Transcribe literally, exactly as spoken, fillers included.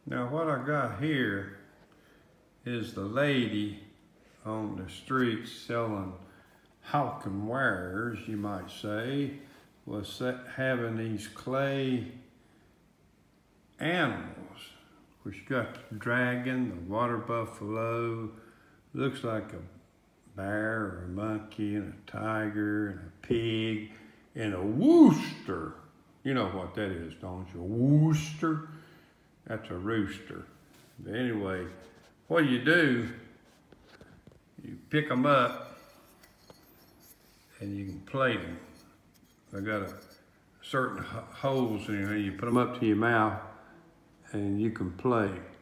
Now what I got here is the lady on the street selling hawking wares, you might say, was having these clay animals. Which got the dragon, the water buffalo, looks like a bear or a monkey and a tiger and a pig and a rooster. You know what that is, don't you? A rooster? That's a rooster. But anyway, what you do, you pick them up and you can plate them. They got a certain holes in here. You put them up to your mouth and you can play.